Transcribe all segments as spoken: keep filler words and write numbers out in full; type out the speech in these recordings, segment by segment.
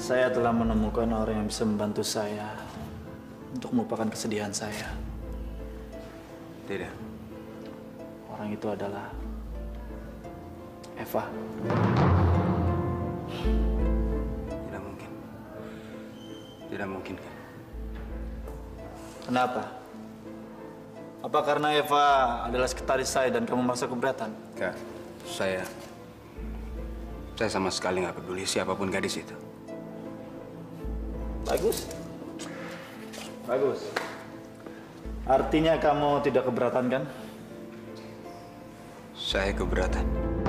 Saya telah menemukan orang yang bisa membantu saya untuk melupakan kesedihan saya. Tidak. Orang itu adalah Eva. Tidak mungkin. Tidak mungkin, kan? Kenapa? Apa karena Eva adalah sekretaris saya dan kamu merasa keberatan? Kak, saya... Saya sama sekali nggak peduli siapapun gadis itu. Bagus. Bagus. Artinya kamu tidak keberatan, kan? Saya keberatan.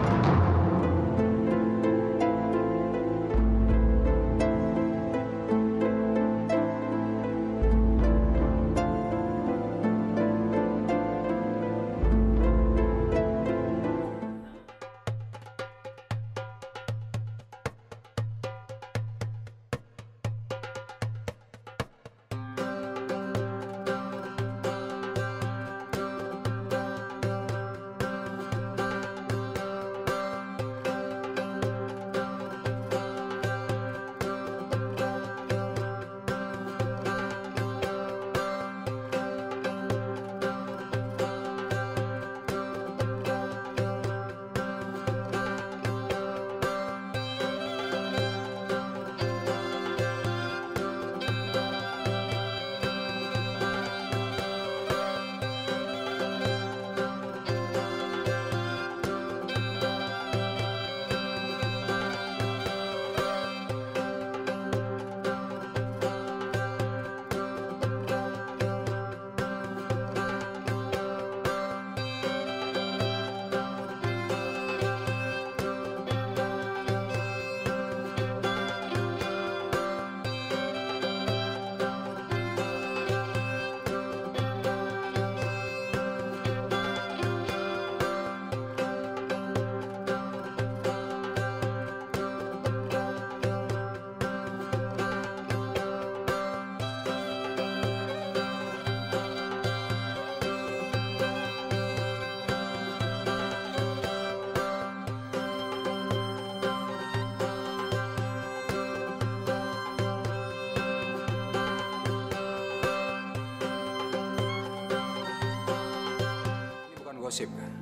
Gosip, kan?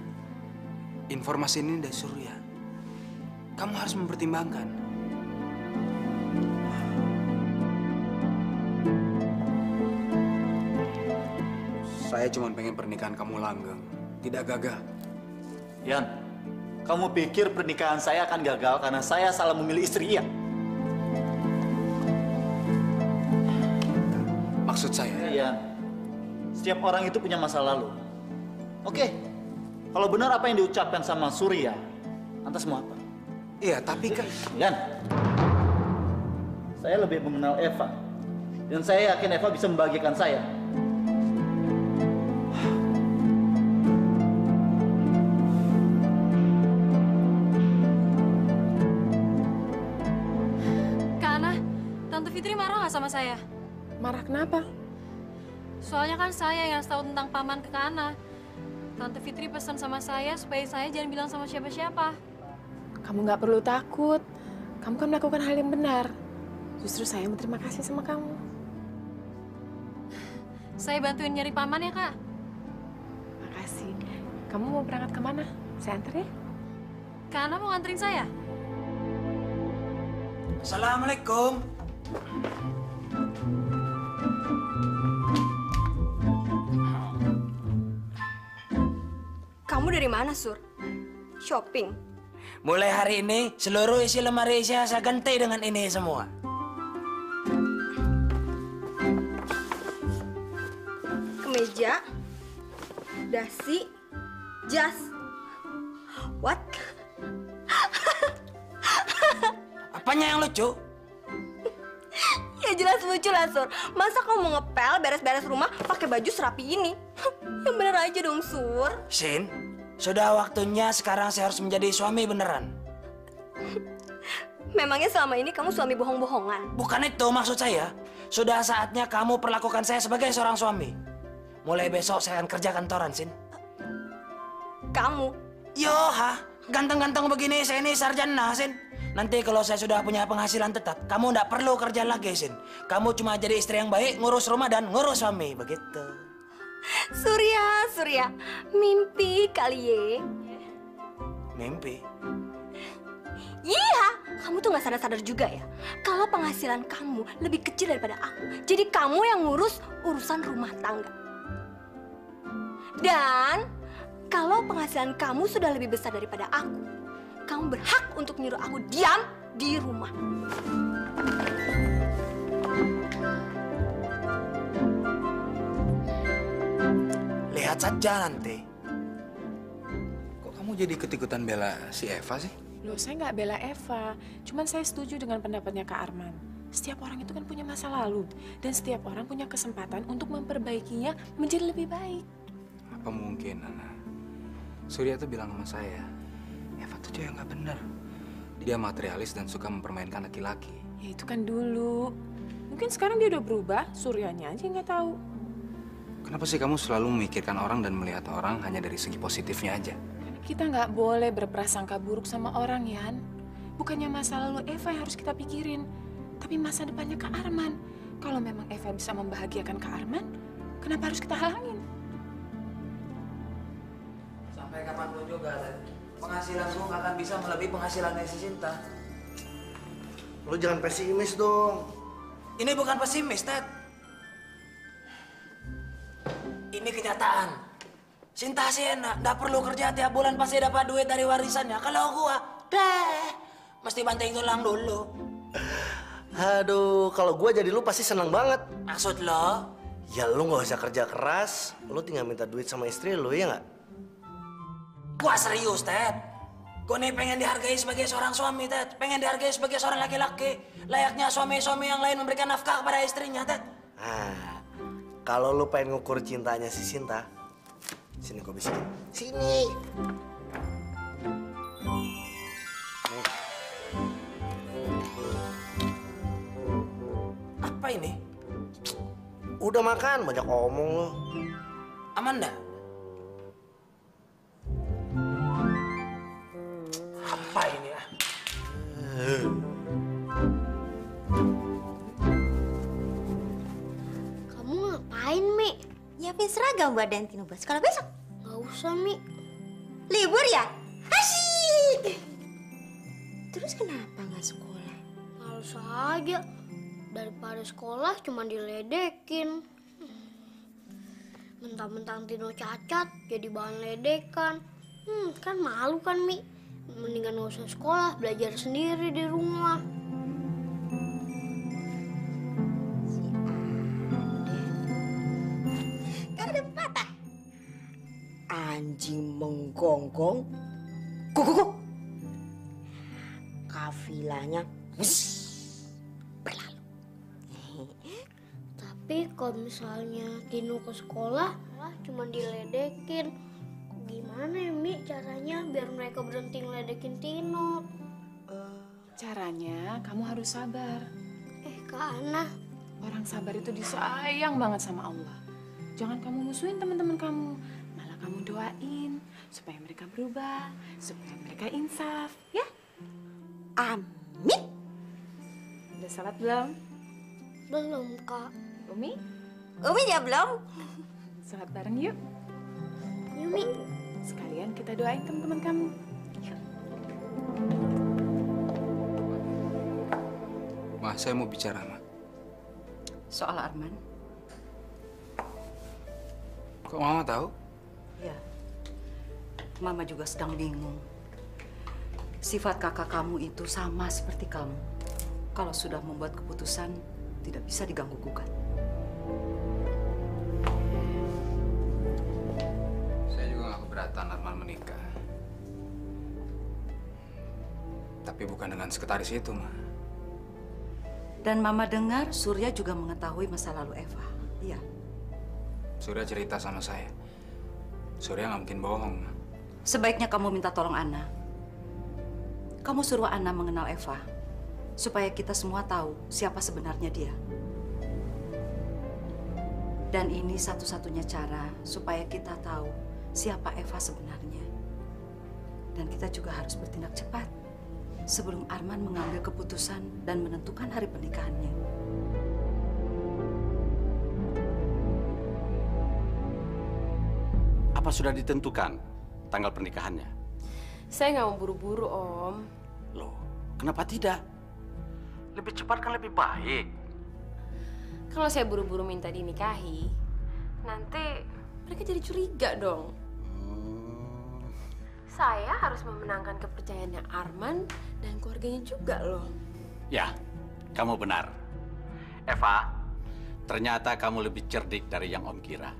Informasi ini dari Surya. Kamu harus mempertimbangkan. Saya cuma pengen pernikahan kamu langgeng, tidak gagal. Yan, kamu pikir pernikahan saya akan gagal karena saya salah memilih istri Ian? Maksud saya... Yan, setiap orang itu punya masa lalu. Oke, kalau benar apa yang diucapkan sama Surya, lantas mau apa? Iya, tapi kan... Yan, saya lebih mengenal Eva. Dan saya yakin Eva bisa membahagiakan saya. Kak Ana, Tante Fitri marah nggak sama saya? Marah kenapa? Soalnya kan saya yang tahu tentang paman ke Kak Ana. Tante Fitri pesan sama saya supaya saya jangan bilang sama siapa-siapa. Kamu nggak perlu takut. Kamu kan melakukan hal yang benar. Justru saya yang berterima kasih sama kamu. Saya bantuin nyari paman ya, Kak. Makasih. Kamu mau berangkat kemana? Saya antar ya? Kak Ana mau nganterin saya? Assalamualaikum. Kamu dari mana, Sur? Shopping? Mulai hari ini, seluruh isi lemari saya saya ganti dengan ini semua. Kemeja, dasi, jas. What? Apanya yang lucu? Ya jelas lucu lah, Sur. Masa kamu mau ngepel, beres-beres rumah, pakai baju serapi ini? Yang bener aja dong, Sur. Sin, sudah waktunya sekarang saya harus menjadi suami beneran. Memangnya selama ini kamu suami bohong-bohongan? Bukan itu maksud saya. Sudah saatnya kamu perlakukan saya sebagai seorang suami. Mulai besok saya akan kerja kantoran, Sin. Kamu? Yo, ha? Ganteng-ganteng begini saya ini sarjana, Sin. Nanti kalau saya sudah punya penghasilan tetap, kamu nggak perlu kerja lagi, Sin. Kamu cuma jadi istri yang baik, ngurus rumah dan ngurus suami, begitu. Surya, Surya, mimpi kali ye. Mimpi? Iya, kamu tuh nggak sadar-sadar juga ya. Kalau penghasilan kamu lebih kecil daripada aku, jadi kamu yang ngurus urusan rumah tangga. Dan kalau penghasilan kamu sudah lebih besar daripada aku, kamu berhak untuk nyuruh aku diam di rumah. Lihat saja nanti. Kok kamu jadi ikut-ikutan bela si Eva sih? Loh, saya nggak bela Eva. Cuman saya setuju dengan pendapatnya Kak Arman. Setiap orang itu kan punya masa lalu. Dan setiap orang punya kesempatan untuk memperbaikinya menjadi lebih baik. Apa mungkin, Nana? Surya tuh bilang sama saya, Eva tuh cewek nggak bener. Dia materialis dan suka mempermainkan laki-laki. Ya itu kan dulu. Mungkin sekarang dia udah berubah, Suryanya aja nggak tahu. Kenapa sih kamu selalu memikirkan orang dan melihat orang hanya dari segi positifnya aja? Kita nggak boleh berprasangka buruk sama orang, Yan. Bukannya masa lalu Eva yang harus kita pikirin, tapi masa depannya Kak Arman. Kalau memang Eva bisa membahagiakan Kak Arman, kenapa harus kita halangin? Sampai kapanpun juga, penghasilanmu nggak akan bisa melebihi penghasilannya si Cinta. Lu jangan pesimis dong. Ini bukan pesimis, Ted. Ini kenyataan. Cinta sih enak, nggak perlu kerja tiap bulan pasti dapat duit dari warisannya. Kalau gua, deh, mesti banting tulang dulu. Aduh, kalau gua jadi lu pasti senang banget. Maksud lo? Ya lu nggak usah kerja keras, lu tinggal minta duit sama istri lu, ya nggak? Gua serius, Ted. Gua nih pengen dihargai sebagai seorang suami, Ted. Pengen dihargai sebagai seorang laki-laki. Layaknya suami-suami yang lain memberikan nafkah kepada istrinya, Ted. Nah, kalau lu pengen ngukur cintanya si Cinta, sini gua bisikin. Sini. Nih. Apa ini? Udah makan, banyak omong lu. Aman nggak? Apa ini ya? Kamu ngapain, Mi? Nyiapin seragam buat Dantino buat sekolah besok. Gak usah, Mi. Libur ya? Asyik! Terus kenapa nggak sekolah? Males aja. Daripada sekolah cuma diledekin. Mentang-mentang Tino cacat, jadi bahan ledekan. Hmm, kan malu kan, Mi? Mendingan gak usah sekolah, belajar sendiri di rumah. Ada patah. Anjing menggonggong. Kuk, kuk, kuk. Kafilahnya wuss, berlalu. Tapi kalau misalnya Tino ke sekolah, malah cuma diledekin. Gimana ya, Mi, caranya biar mereka berhenti ngeledekin Tino? Caranya, kamu harus sabar. Eh, Kak Ana. Orang sabar itu disayang banget sama Allah. Jangan kamu musuhin teman-teman kamu. Malah kamu doain supaya mereka berubah, supaya mereka insaf. Ya? Amin. Udah salat belum? Belum, Kak. Umi? Umi ya belum? Salat bareng yuk. Yuk, Mi. Sekalian kita doain teman-teman kamu. Yuk. Ma, saya mau bicara, Ma. Soal Arman? Kok Mama tahu? Ya. Mama juga sedang bingung. Sifat kakak kamu itu sama seperti kamu. Kalau sudah membuat keputusan, tidak bisa diganggu-gugat. Saya juga nggak keberatan Arman menikah. Tapi bukan dengan sekretaris itu, Ma. Dan Mama dengar Surya juga mengetahui masa lalu Eva. Iya. Surya cerita sama saya. Surya nggak mungkin bohong, Ma. Sebaiknya kamu minta tolong Ana. Kamu suruh Ana mengenal Eva. Supaya kita semua tahu siapa sebenarnya dia. Dan ini satu-satunya cara supaya kita tahu siapa Eva sebenarnya. Dan kita juga harus bertindak cepat. sebelum Arman mengambil keputusan dan menentukan hari pernikahannya. Apa sudah ditentukan tanggal pernikahannya? Saya nggak mau buru-buru, Om. Loh, kenapa tidak? Lebih cepat kan lebih baik. Kalau saya buru-buru minta dinikahi, nanti mereka jadi curiga dong. Hmm. Saya harus memenangkan kepercayaannya Arman dan keluarganya juga loh. Ya, kamu benar. Eva, ternyata kamu lebih cerdik dari yang Om kira.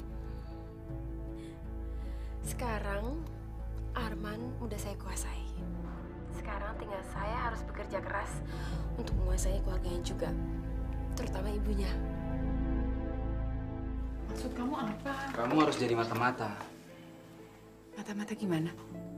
Sekarang Arman udah saya kuasai. Sekarang tinggal saya harus bekerja keras untuk menguasai keluarganya juga, terutama ibunya. Maksud kamu apa? Kamu harus jadi mata-mata. Mata-mata gimana?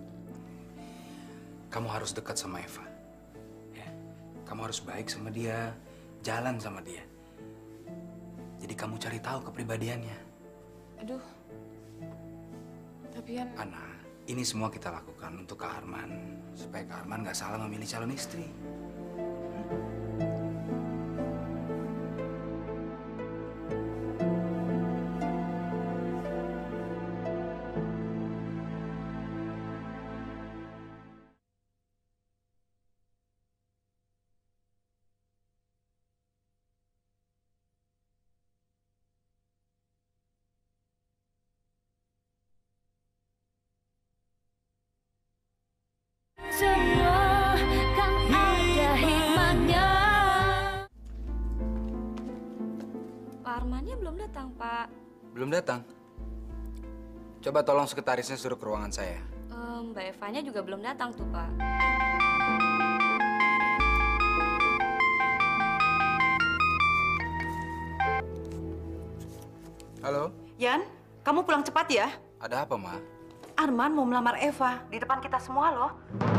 Kamu harus dekat sama Eva. Ya. Kamu harus baik sama dia, jalan sama dia. Jadi kamu cari tahu kepribadiannya. Aduh. Tapi Yan... Ana, ini semua kita lakukan untuk Kak Arman. Supaya Kak Arman nggak salah memilih calon istri. Semua kan ada hikmahnya. Pak Armannya belum datang, Pak. Belum datang. Coba tolong sekretarisnya suruh ke ruangan saya. Em, Mbak Evanya juga belum datang tuh, Pak. Halo? Yan, kamu pulang cepat ya. Ada apa, Ma? Arman mau melamar Eva di depan kita semua loh.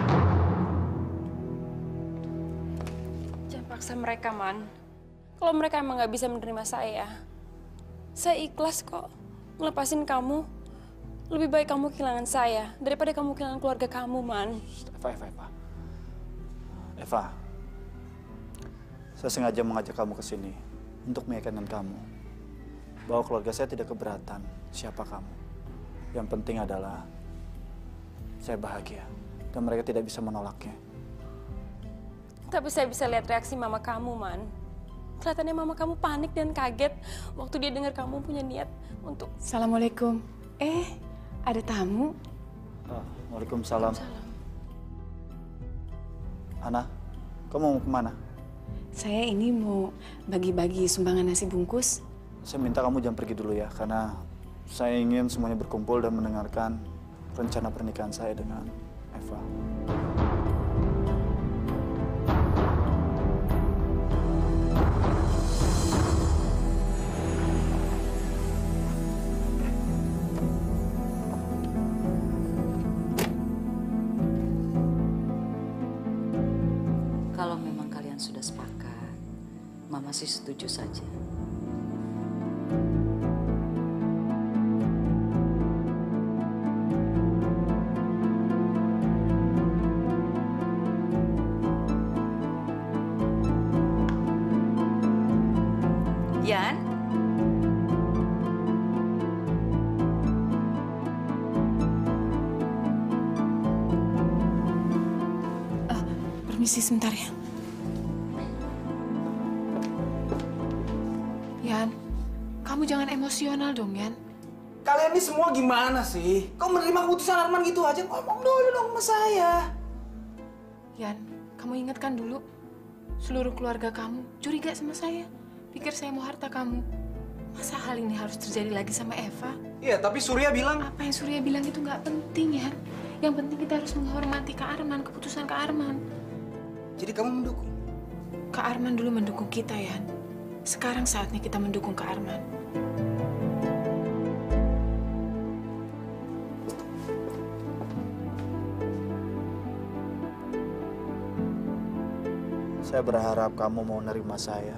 Jangan paksa mereka, Man. Kalau mereka emang nggak bisa menerima saya, saya ikhlas kok ngelepasin kamu. Lebih baik kamu kehilangan saya daripada kamu kehilangan keluarga kamu, Man. Eva, Eva, Eva. Eva, saya sengaja mengajak kamu ke sini untuk meyakinkan kamu bahwa keluarga saya tidak keberatan siapa kamu. Yang penting adalah saya bahagia dan mereka tidak bisa menolaknya. Tapi saya bisa lihat reaksi mama kamu, Man. Kelihatannya mama kamu panik dan kaget waktu dia dengar kamu punya niat untuk... Assalamualaikum. Eh, ada tamu. Oh, Waalaikumsalam. Hana, kamu mau kemana? Saya ini mau bagi-bagi sumbangan nasi bungkus. Saya minta kamu jangan pergi dulu ya, karena saya ingin semuanya berkumpul dan mendengarkan rencana pernikahan saya dengan Eva. Kalau memang kalian sudah sepakat, Mama sih setuju saja. Yan? Uh, permisi sebentar ya. Yan, kamu jangan emosional dong, Yan. Kalian ini semua gimana sih? Kok menerima keputusan Arman gitu aja? Ngomong dulu dong sama saya. Yan, kamu ingatkan dulu. Seluruh keluarga kamu curiga sama saya. Pikir saya mau harta kamu. Masa hal ini harus terjadi lagi sama Eva? Iya, tapi Surya bilang... Apa yang Surya bilang itu nggak penting, ya. Yang penting kita harus menghormati Kak Arman, keputusan Kak Arman. Jadi kamu mendukung? Kak Arman dulu mendukung kita, Yan. Sekarang saatnya kita mendukung Kak Arman. Saya berharap kamu mau nerima saya.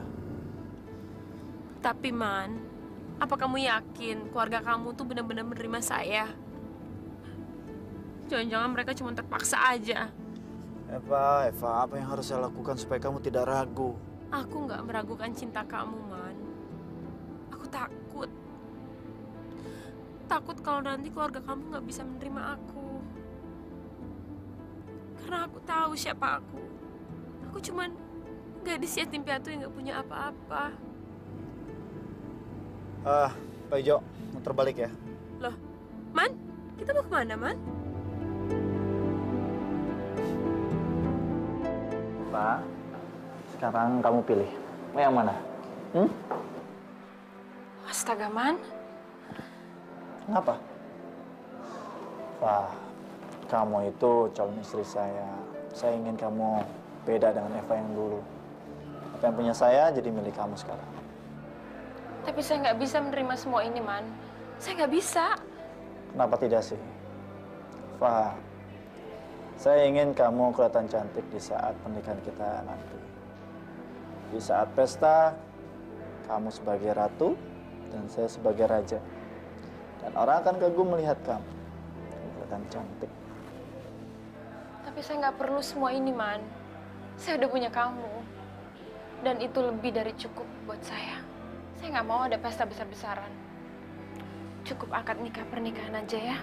Tapi, Man, apa kamu yakin keluarga kamu tuh benar-benar menerima saya? Jangan-jangan mereka cuma terpaksa aja. Eva, Eva, apa yang harus saya lakukan supaya kamu tidak ragu? Aku nggak meragukan cinta kamu, Man. Aku takut. Takut kalau nanti keluarga kamu nggak bisa menerima aku. Karena aku tahu siapa aku. Aku cuman gadis yatim piatu yang nggak punya apa-apa. Ah, Pak Ijo, muter balik ya. Loh, Man, kita mau kemana, Man? Pak, sekarang kamu pilih. Mau yang mana? Hmm? Astaga, Man. Kenapa? Pak, kamu itu calon istri saya. Saya ingin kamu beda dengan Eva yang dulu. Apa yang punya saya jadi milik kamu sekarang. Tapi saya nggak bisa menerima semua ini, Man. Saya nggak bisa. Kenapa tidak sih? Fa, saya ingin kamu kelihatan cantik di saat pernikahan kita nanti. Di saat pesta, kamu sebagai ratu dan saya sebagai raja. Dan orang akan kagum melihat kamu. Kelihatan cantik. Tapi saya nggak perlu semua ini, Man. Saya udah punya kamu. Dan itu lebih dari cukup buat saya. Saya nggak mau ada pesta besar-besaran. Cukup akad nikah pernikahan aja ya.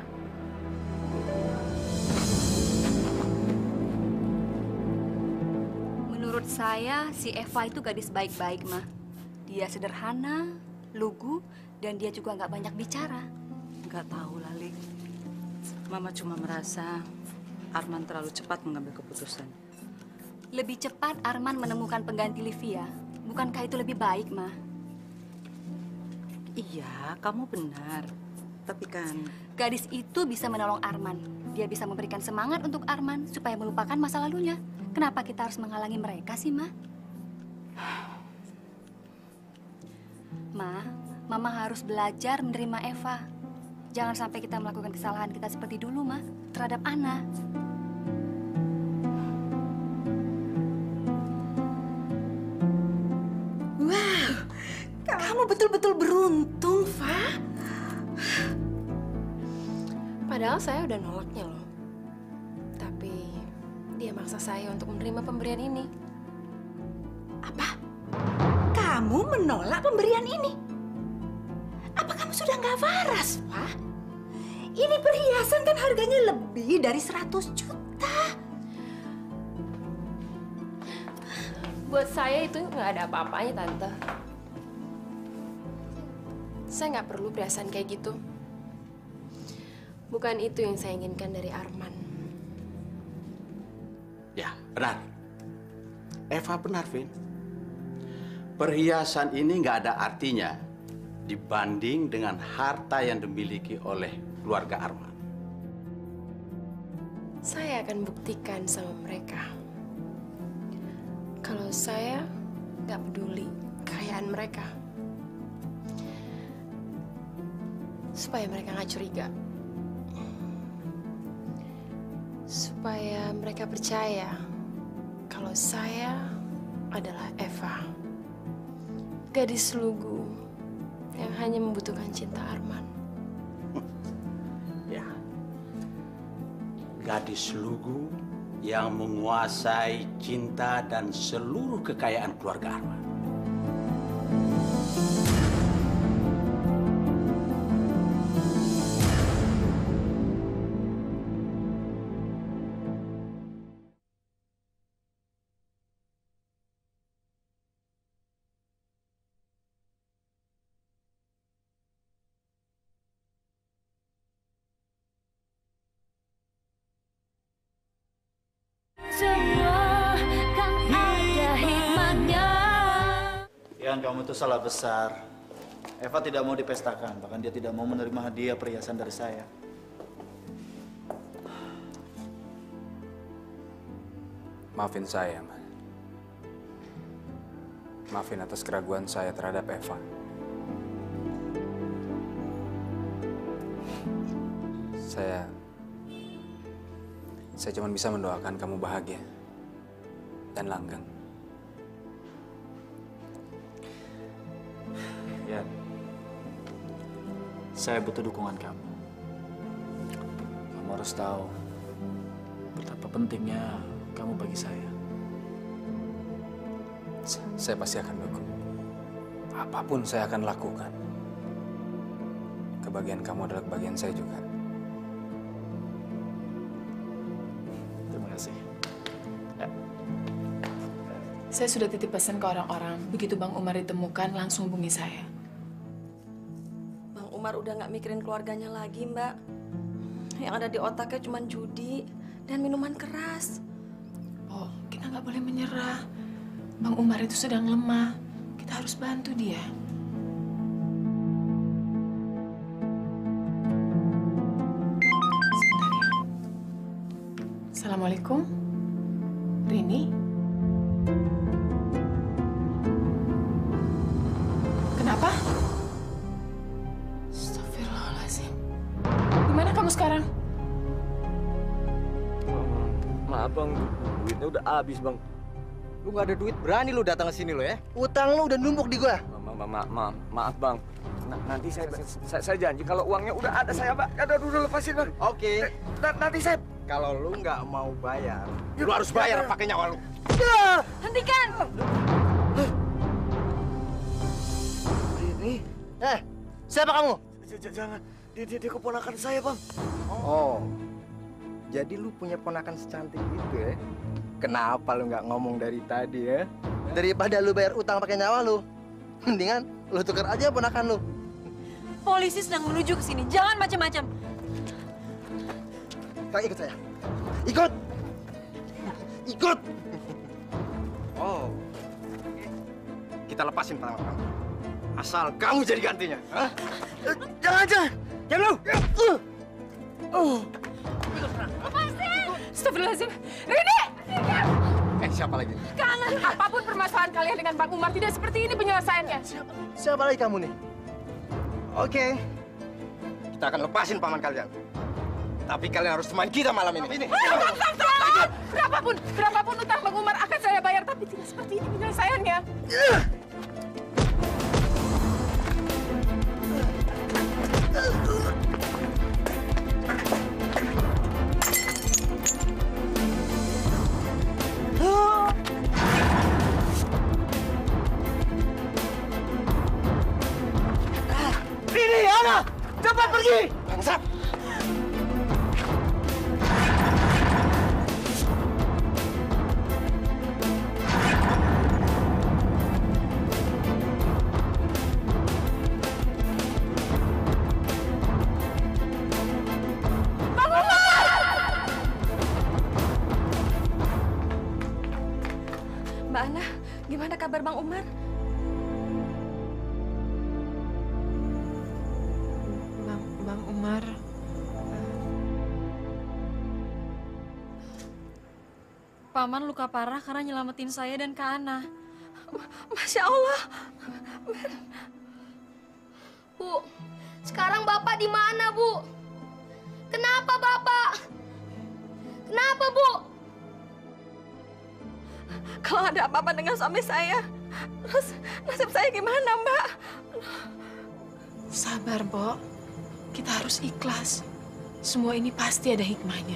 Menurut saya, si Eva itu gadis baik-baik, Ma. Dia sederhana, lugu, dan dia juga nggak banyak bicara. Nggak tahu, Lali. Mama cuma merasa Arman terlalu cepat mengambil keputusan. Lebih cepat Arman menemukan pengganti Livia. Bukankah itu lebih baik, Ma? Iya, kamu benar. Tapi kan... Gadis itu bisa menolong Arman. Dia bisa memberikan semangat untuk Arman supaya melupakan masa lalunya. Kenapa kita harus menghalangi mereka sih, Ma? Ma, Mama harus belajar menerima Eva. Jangan sampai kita melakukan kesalahan kita seperti dulu, Ma, terhadap Ana. Wow, kamu betul-betul beruntung, Fa. Padahal saya udah nolaknya loh. Tapi dia maksa saya untuk menerima pemberian ini. Apa? Kamu menolak pemberian ini? Apa kamu sudah nggak waras, Fa? Ini perhiasan kan harganya lebih dari seratus juta. Buat saya itu nggak ada apa-apanya, Tante. Saya nggak perlu perhiasan kayak gitu. Bukan itu yang saya inginkan dari Arman. Ya, benar. Eva benar, Vin. Perhiasan ini nggak ada artinya dibanding dengan harta yang dimiliki oleh keluarga Arman. Saya akan buktikan sama mereka. Kalau saya nggak peduli kekayaan mereka. Supaya mereka nggak curiga. Supaya mereka percaya kalau saya adalah Eva. Gadis lugu yang hanya membutuhkan cinta Arman. Ya. Gadis lugu yang menguasai cinta dan seluruh kekayaan keluarga Arman. Ian, kamu itu salah besar. Eva tidak mau dipestakan, bahkan dia tidak mau menerima hadiah perhiasan dari saya. Maafin saya, Ma. Maafin atas keraguan saya terhadap Eva. Saya... Saya cuma bisa mendoakan kamu bahagia dan langgeng. Ya, saya butuh dukungan kamu. Kamu harus tahu betapa pentingnya kamu bagi saya. Saya pasti akan dukung. Apapun saya akan lakukan. Kebahagiaan kamu adalah kebahagiaan saya juga. Terima kasih. Ya. Saya sudah titip pesan ke orang-orang. Begitu Bang Umar ditemukan, langsung hubungi saya. Bang Umar udah nggak mikirin keluarganya lagi, Mbak. Yang ada di otaknya cuma judi dan minuman keras. Oh, kita nggak boleh menyerah. Bang Umar itu sedang lemah. Kita harus bantu dia. Sebentar ya. Assalamualaikum. Rini? Kenapa? Astagfirullahaladzim. Di mana kamu sekarang? Maaf bang, duitnya udah habis bang. Lu nggak ada duit, berani lu datang ke sini lo ya? Utang lu udah numpuk di gua. Ma ma ma ma maaf bang. Nah, nanti saya, saya saya janji kalau uangnya udah ada saya bang. Ada dulu lepasin bang. Oke. Okay. Nanti saya. Kalau lu nggak mau bayar, lu harus bayar pakai nyawa lu. Hentikan! Ini, eh, siapa kamu? Jangan, dia, dia, dia keponakan saya bang. Oh, jadi lu punya ponakan secantik itu ya? Kenapa lu nggak ngomong dari tadi ya? Daripada lu bayar utang pakai nyawa lu, mendingan lu tukar aja ponakan lu. Polisi sedang menuju ke sini. Jangan macam-macam. Kang, ikut saya. Ikut. Ikut. Oh, kita lepasin tangan kamu. Asal kamu jadi gantinya. Hah? Jangan, jangan. Jangan lu. Uh. Uh. Lepasin! Astagfirullahaladzim. Rini! Eh, siapa lagi? Kangen. Apapun permasalahan kalian dengan Bang Umar, tidak seperti ini penyelesaiannya. Siapa, siapa lagi kamu nih? Oke. Kita akan lepasin paman kalian. Tapi kalian harus teman kita malam ini. Ini. Stop, stop, stop! Berapapun, berapapun utang Bang Umar akan saya bayar, tapi tidak seperti ini penyelesaiannya. Rini, Ana, cepat pergi! Bangsat! Mbak Ana, gimana kabar Bang Umar? Bang, Bang Umar. Paman luka parah karena nyelamatin saya dan Kak Ana. Masya Allah. Bu, sekarang Bapak di mana, Bu? Kenapa, Bapak? Kenapa, Bu? Kalau ada apa-apa dengan suami saya, terus nasib saya gimana, Mbak? Sabar, Bo. Kita harus ikhlas. Semua ini pasti ada hikmahnya.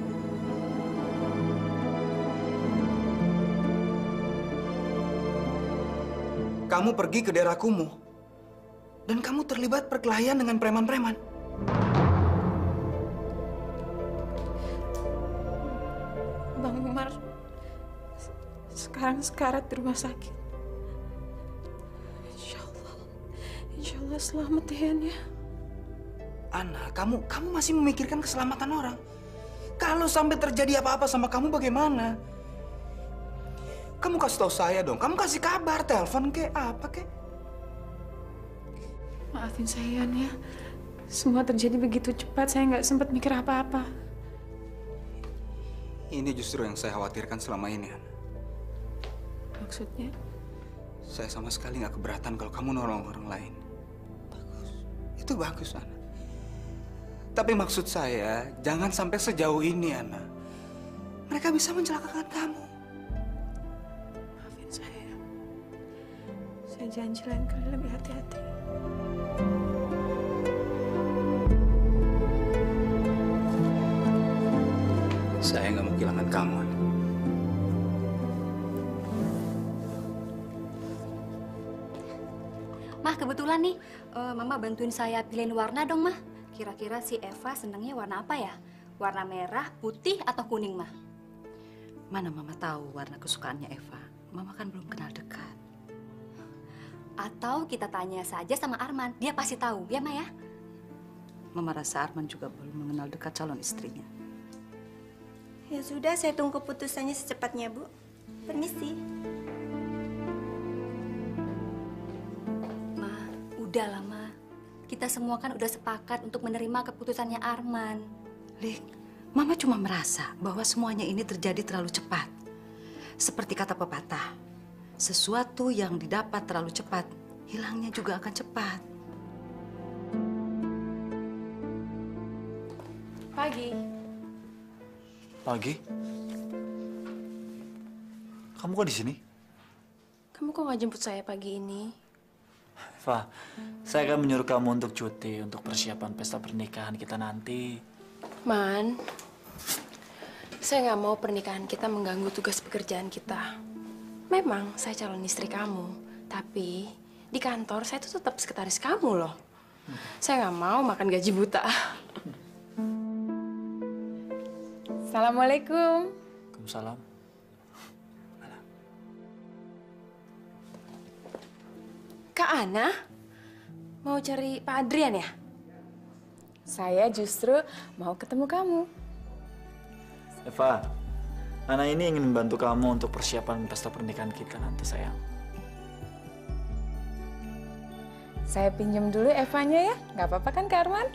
Kamu pergi ke daerah kumuh. Dan kamu terlibat perkelahian dengan preman-preman. Bang Umar sekarang sekarat di rumah sakit. Insya Allah, Insya Allah selamat ya. Ana, kamu kamu masih memikirkan keselamatan orang. Kalau sampai terjadi apa-apa sama kamu bagaimana? Kamu kasih tahu saya dong. Kamu kasih kabar, telepon kek, apa kek? Maafin saya ya. Semua terjadi begitu cepat, saya nggak sempat mikir apa-apa. Ini justru yang saya khawatirkan selama ini, Ana. Maksudnya? Saya sama sekali nggak keberatan kalau kamu nolong orang lain. Bagus. Itu bagus, Ana. Tapi maksud saya, jangan sampai sejauh ini, Ana. Mereka bisa mencelakakan kamu. Maafin saya. Saya janji lain kali lebih hati-hati. Saya nggak mau kehilangan kamu, Ana. Mah, kebetulan nih, eh, Mama bantuin saya pilihin warna dong, Mah. Kira-kira si Eva senangnya warna apa ya? Warna merah, putih, atau kuning, Mah? Mana Mama tahu warna kesukaannya Eva. Mama kan belum kenal dekat. Atau kita tanya saja sama Arman, dia pasti tahu, ya Mah ya? Mama rasa Arman juga belum mengenal dekat calon istrinya. Ya sudah, saya tunggu keputusannya secepatnya, Bu. Permisi. Ma, udahlah, Ma. Kita semua kan udah sepakat untuk menerima keputusannya Arman. Lik, Mama cuma merasa bahwa semuanya ini terjadi terlalu cepat. Seperti kata pepatah, sesuatu yang didapat terlalu cepat, hilangnya juga akan cepat. Pagi. Pagi? Kamu kok di sini? Kamu kok nggak jemput saya pagi ini? Eva, saya akan menyuruh kamu untuk cuti untuk persiapan pesta pernikahan kita nanti. Man, saya nggak mau pernikahan kita mengganggu tugas pekerjaan kita. Memang saya calon istri kamu, tapi di kantor saya tuh tetap sekretaris kamu loh. Saya nggak mau makan gaji buta. Assalamualaikum. Waalaikumsalam. Kak Ana, mau cari Pak Adrian ya? Saya justru mau ketemu kamu. Eva, Ana ini ingin membantu kamu untuk persiapan pesta pernikahan kita nanti, sayang. Saya pinjam dulu Evanya ya, nggak apa-apa kan Kak Arman?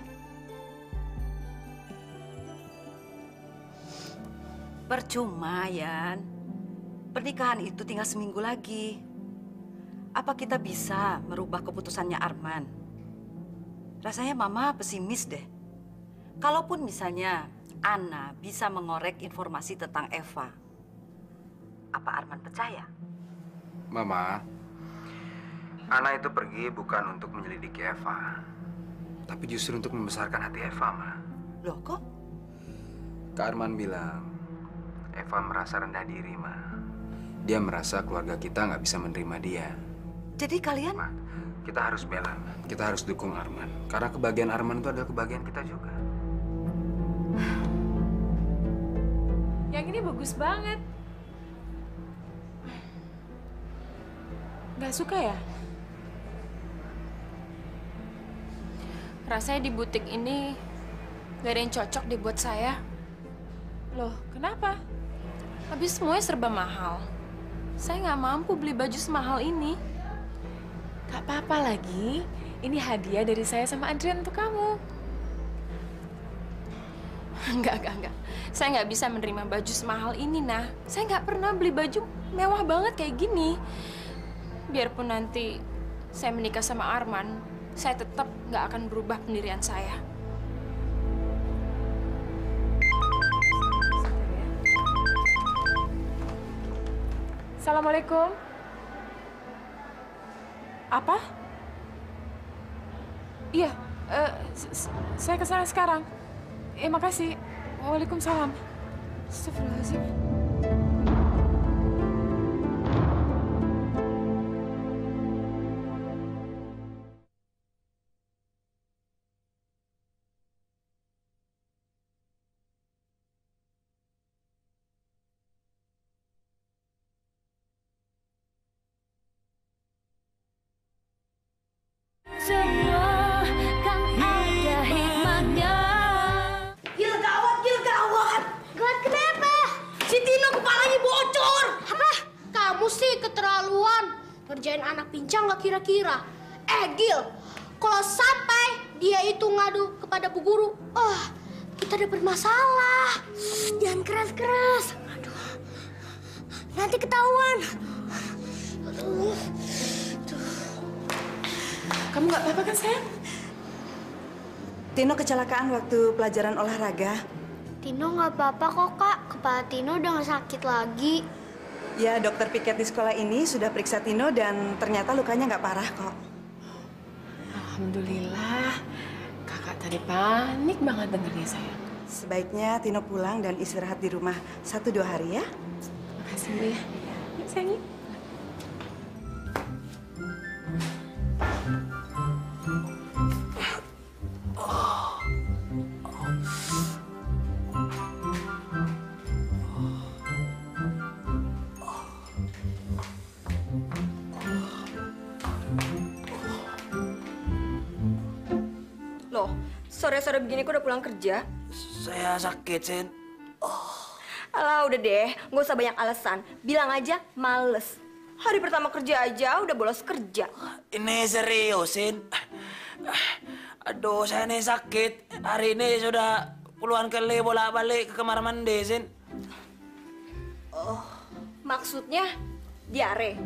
Percuma, Yan. Pernikahan itu tinggal seminggu lagi. Apa kita bisa merubah keputusannya Arman? Rasanya Mama pesimis deh. Kalaupun misalnya Ana bisa mengorek informasi tentang Eva, apa Arman percaya? Mama, Ana itu pergi bukan untuk menyelidiki Eva, tapi justru untuk membesarkan hati Eva, Ma. Loh kok? Kak Arman bilang, Eva merasa rendah diri, Ma. Dia merasa keluarga kita nggak bisa menerima dia. Jadi kalian? Ma, kita harus bela, Ma. Kita harus dukung Arman. Karena kebahagiaan Arman itu adalah kebahagiaan kita juga. Yang ini bagus banget. Gak suka ya? Rasanya di butik ini gak ada yang cocok dibuat saya. Loh, kenapa? Habis semuanya serba mahal. Saya nggak mampu beli baju semahal ini. Gak apa-apa lagi. Ini hadiah dari saya sama Adrian untuk kamu. Enggak, enggak, enggak. Saya nggak bisa menerima baju semahal ini, nah. Saya nggak pernah beli baju mewah banget kayak gini. Biarpun nanti saya menikah sama Arman, saya tetap nggak akan berubah pendirian saya. Assalamualaikum. Apa? Iya, uh, saya ke sana sekarang. Eh, makasih. Waalaikumsalam. Astagfirullahaladzim. Semua kan ada hikmahnya. Gil gawat, Gil gawat. Gawat kenapa? Si Tino kepalanya bocor. Apa? Kamu sih keterlaluan. Ngerjain anak pincang nggak kira-kira. Eh Gil, kalau sampai dia itu ngadu kepada Bu Guru, oh kita dapat masalah. Jangan keras-keras. Aduh, nanti ketahuan. Aduh. Kamu nggak apa-apa kan, sayang? Tino kecelakaan waktu pelajaran olahraga. Tino nggak apa-apa kok, Kak. Kepala Tino udah nggak sakit lagi. Ya, dokter piket di sekolah ini sudah periksa Tino dan ternyata lukanya nggak parah kok. Alhamdulillah. Kakak tadi panik banget dengernya, sayang. Sebaiknya Tino pulang dan istirahat di rumah satu dua hari ya. Makasih, Bu ya. Yuk, sayang. Yuk. Sore-sore begini kok udah pulang kerja? Saya sakit, Sin. Alah, udah deh. Nggak usah banyak alasan. Bilang aja males. Hari pertama kerja aja udah bolos kerja. Ini serius, Sin. Aduh, saya nih sakit. Hari ini sudah puluhan kali bolak-balik ke kamar mandi, Sin. Oh, maksudnya diare?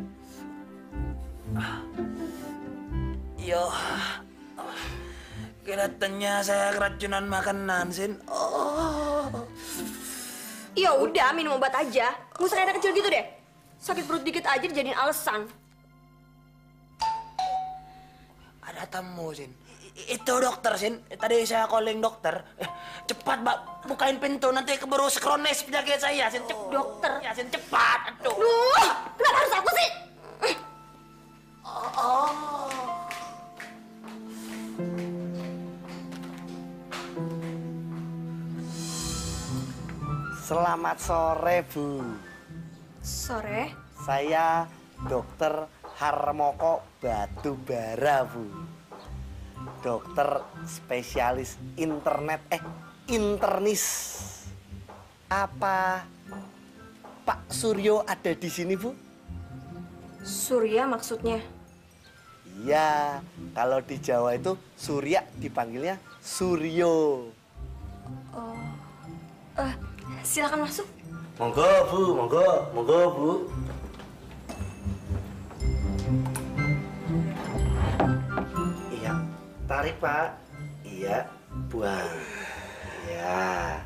Yo, kelihatannya saya keracunan makanan, Sin. Oh. Ya udah, minum obat aja. Nggak usah kayak anak kecil gitu deh. Sakit perut dikit aja dijadiin alasan. Ada tamu, Sin. I- Itu dokter, Sin. Tadi saya calling dokter. Eh, cepat, Mbak. Bukain pintu. Nanti keburu skronis penyakit saya, Sin. Cep dokter. Ya, Sin. Cepat. Aduh. Duh, kenapa harus aku sih? Oh. Selamat sore, Bu. Sore? Saya Dokter Harmoko Batubara, Bu. Dokter spesialis internet, eh, internis. Apa Pak Suryo ada di sini, Bu? Surya maksudnya? Iya, kalau di Jawa itu Surya dipanggilnya Suryo. Oh, eh, silakan masuk. Monggo, Bu, monggo, monggo, Bu. Iya, tarik, Pak. Iya, buang. Iya.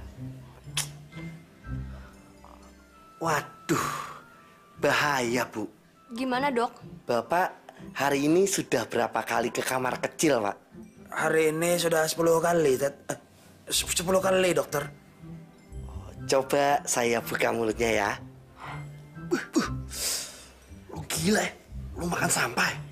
Waduh, bahaya, Bu. Gimana, Dok? Bapak hari ini sudah berapa kali ke kamar kecil, Pak? Hari ini sudah sepuluh kali, Ted. Eh, sepuluh kali, dokter. Coba saya buka mulutnya ya. Buh, buh. Lu gila ya? Lu makan sampah ya?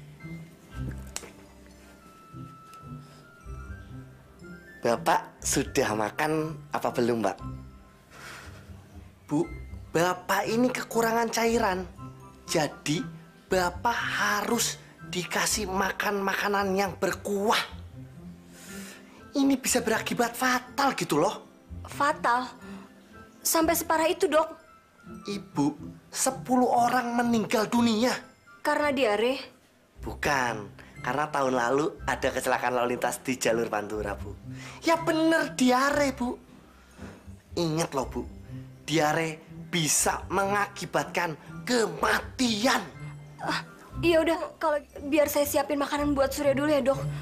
Bapak sudah makan apa belum, Mbak? Bu, Bapak ini kekurangan cairan. Jadi, Bapak harus dikasih makan makanan yang berkuah. Ini bisa berakibat fatal gitu loh. Fatal? Sampai separah itu, Dok? Ibu, sepuluh orang meninggal dunia. Karena diare? Bukan, karena tahun lalu ada kecelakaan lalu lintas di jalur Pantura, Bu. Ya bener, diare, Bu. Ingat loh, Bu, diare bisa mengakibatkan kematian. Ah, iya udah, kalau biar saya siapin makanan buat Surya dulu ya, Dok.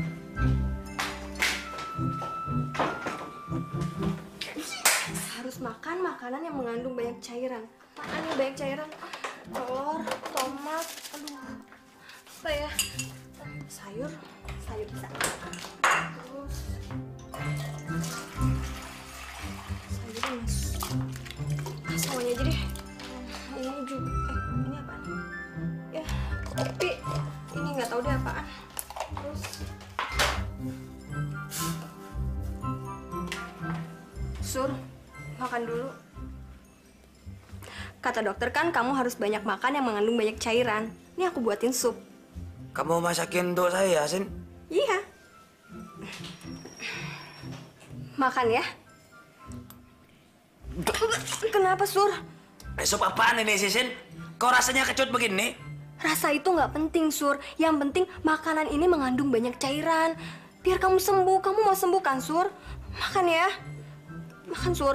Harus makan makanan yang mengandung banyak cairan. Apaan yang banyak cairan? Telur, tomat, aduh. Apa ya? Sayur, sayur bisa. Terus sayur ini. Ah, semuanya aja deh. Ini juga. Eh, ini apaan? Ya, kopi. Ini nggak tahu deh apaan. Terus Sur, makan dulu. Kata dokter kan kamu harus banyak makan yang mengandung banyak cairan. Ini aku buatin sup. Kamu masakin untuk saya, Sin? Iya. Makan ya. Kenapa, Sur? Eh, sup apaan ini, Sin? Kok rasanya kecut begini? Rasa itu nggak penting, Sur. Yang penting makanan ini mengandung banyak cairan. Biar kamu sembuh. Kamu mau sembuh kan, Sur? Makan ya. Makan, Sur.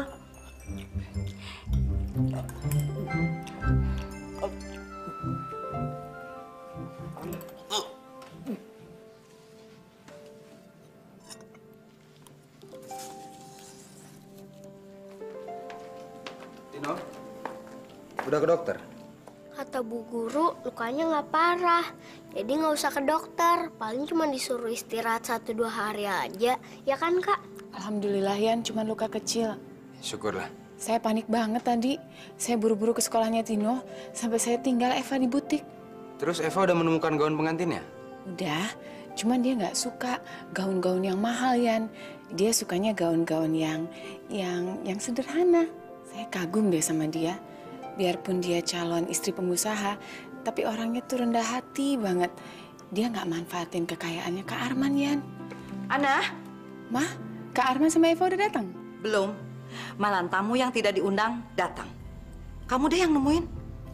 Tino, udah ke dokter? Kata Bu Guru, lukanya nggak parah. Jadi nggak usah ke dokter. Paling cuma disuruh istirahat satu dua hari aja. Ya kan, Kak? Alhamdulillah, Yan, cuma luka kecil. Syukurlah. Saya panik banget tadi. Saya buru-buru ke sekolahnya Tino, sampai saya tinggal Eva di butik. Terus Eva udah menemukan gaun pengantinnya? Udah, cuman dia nggak suka gaun-gaun yang mahal, Yan. Dia sukanya gaun-gaun yang yang yang sederhana. Saya kagum deh sama dia. Biarpun dia calon istri pengusaha, tapi orangnya tuh rendah hati banget. Dia nggak manfaatin kekayaannya Kak Arman, Yan. Ana, Mah, Kak Arman sama Eva udah datang? Belum. Malah tamu yang tidak diundang datang. Kamu deh yang nemuin.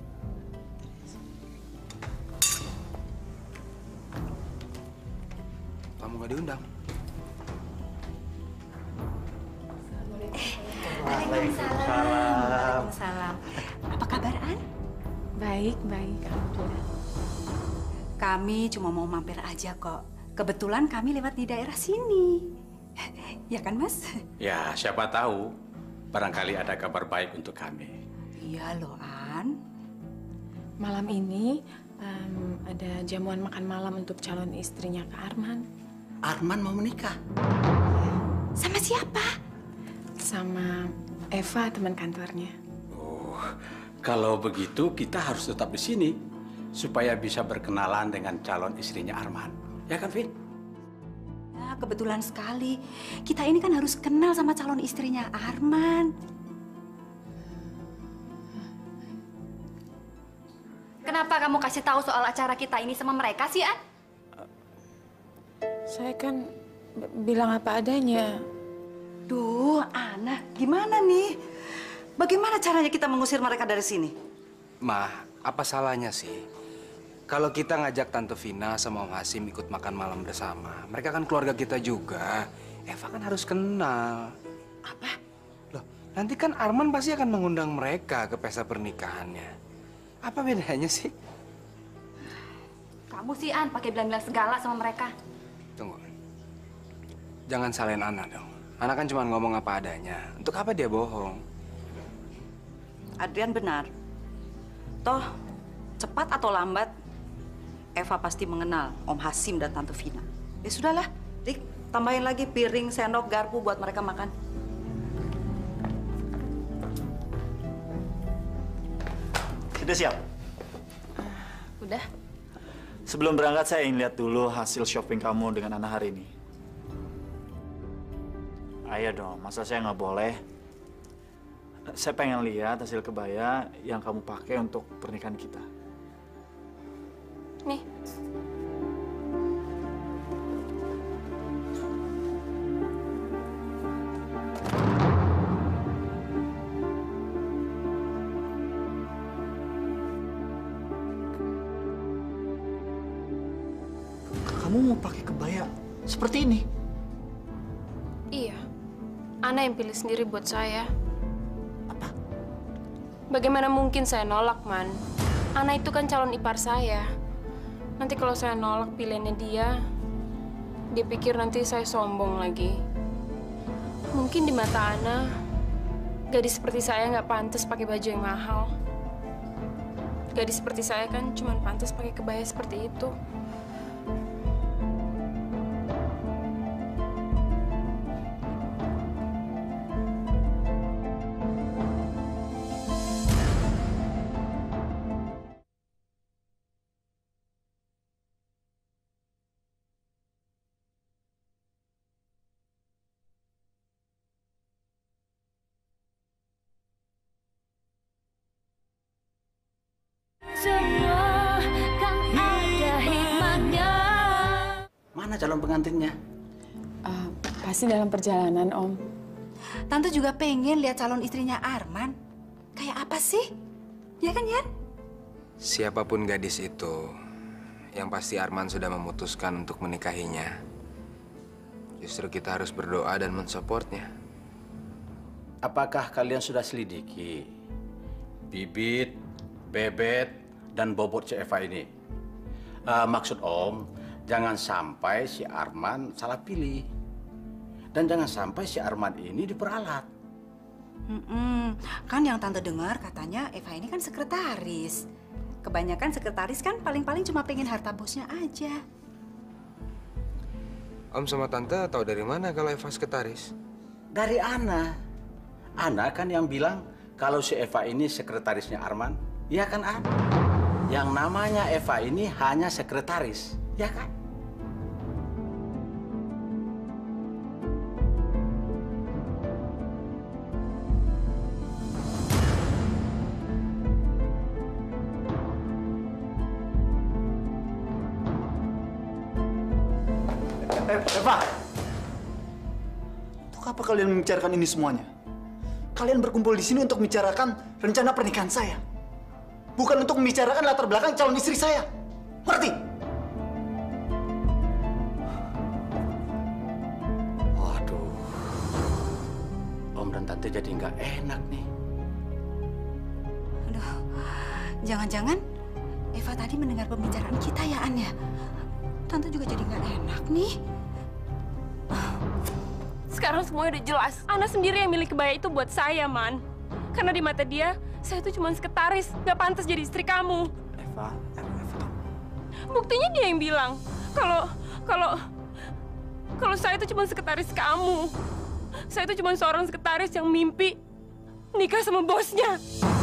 Kamu nggak diundang. Waalaikumsalam. Waalaikumsalam. Apa kabar, An? Baik, baik. Alhamdulillah. Kami cuma mau mampir aja kok. Kebetulan kami lewat di daerah sini. Ya kan, Mas? Ya, siapa tahu. Barangkali ada kabar baik untuk kami. Iya loh, An. Malam ini um, ada jamuan makan malam untuk calon istrinya Kak Arman. Arman mau menikah? Sama siapa? Sama Eva, teman kantornya. Oh, kalau begitu kita harus tetap di sini supaya bisa berkenalan dengan calon istrinya Arman. Ya kan, Vin? Ya, kebetulan sekali. Kita ini kan harus kenal sama calon istrinya Arman. Kenapa kamu kasih tahu soal acara kita ini sama mereka sih, An? Saya kan bilang apa adanya. Duh, Ana, gimana nih? Bagaimana caranya kita mengusir mereka dari sini? Mah, apa salahnya sih? Kalau kita ngajak Tante Vina sama Om Hasim ikut makan malam bersama, mereka kan keluarga kita juga. Eva kan harus kenal. Apa? Loh, nanti kan Arman pasti akan mengundang mereka ke pesta pernikahannya. Apa bedanya sih? Kamu sih, An, pakai bilang-bilang segala sama mereka. Tunggu. Jangan salahin Ana dong. Ana kan cuma ngomong apa adanya. Untuk apa dia bohong? Adrian benar. Toh, cepat atau lambat, Eva pasti mengenal Om Hasim dan Tante Vina. Ya sudahlah, Dik, tambahin lagi piring, sendok, garpu buat mereka makan. Sudah siap? Udah. Sebelum berangkat, saya ingin lihat dulu hasil shopping kamu dengan Ana hari ini. Ayo dong, masa saya nggak boleh? Saya pengen lihat hasil kebaya yang kamu pakai untuk pernikahan kita. Nih. Kamu mau pakai kebaya seperti ini? Iya. Ana yang pilih sendiri buat saya. Apa? Bagaimana mungkin saya nolak, Man? Ana itu kan calon ipar saya. Nanti kalau saya nolak pilihannya dia, dia pikir nanti saya sombong lagi. Mungkin di mata Ana, gadis seperti saya nggak pantas pakai baju yang mahal. Gadis seperti saya kan cuma pantas pakai kebaya seperti itu. Semua kan ada hikmahnya. Mana calon pengantinnya? Uh, pasti dalam perjalanan, Om. Tante juga pengen lihat calon istrinya Arman. Kayak apa sih? Ya kan, Yan? Siapapun gadis itu, yang pasti Arman sudah memutuskan untuk menikahinya. Justru kita harus berdoa dan mensupportnya. Apakah kalian sudah selidiki bibit, bebet, dan bobot si Eva ini? Uh, maksud Om, jangan sampai si Arman salah pilih. Dan jangan sampai si Arman ini diperalat. Mm-mm. Kan yang Tante dengar katanya Eva ini kan sekretaris. Kebanyakan sekretaris kan paling-paling cuma pengen harta bosnya aja. Om sama Tante tahu dari mana kalau Eva sekretaris? Dari Ana. Ana kan yang bilang kalau si Eva ini sekretarisnya Arman. Iya kan, An? Yang namanya Eva ini hanya sekretaris. Ya kan? Eh, Eva! apa kalian membicarakan ini semuanya? Kalian berkumpul di sini untuk membicarakan rencana pernikahan saya. Bukan untuk membicarakan latar belakang calon istri saya. Ngerti? Waduh. Om dan Tante jadi nggak enak nih. Aduh, jangan-jangan Eva tadi mendengar pembicaraan kita ya, An ya? Tante juga jadi nggak enak nih. Sekarang semuanya udah jelas. Ana sendiri yang milik kebaya itu buat saya, Man. Karena di mata dia, saya itu cuma sekretaris, nggak pantas jadi istri kamu. Eva, Eva. Buktinya dia yang bilang kalau kalau kalau saya itu cuma sekretaris kamu. Saya itu cuma seorang sekretaris yang mimpi nikah sama bosnya.